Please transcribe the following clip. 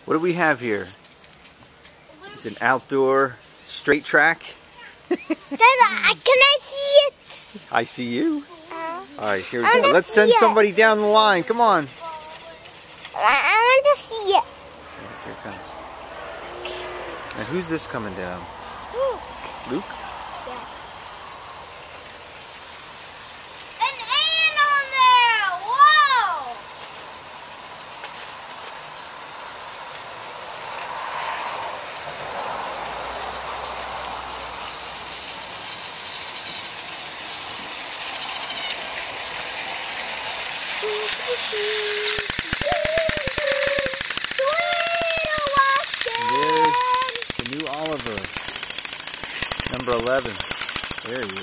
What do we have here? It's an outdoor straight track. Can I see it? I see you. Alright, here we go. Let's send somebody down the line. Come on. I want to see it. Here it comes. And who's this coming down? Luke? Yeah. An ant on there! Whoa! There's the new Oliver, number 11. There he is.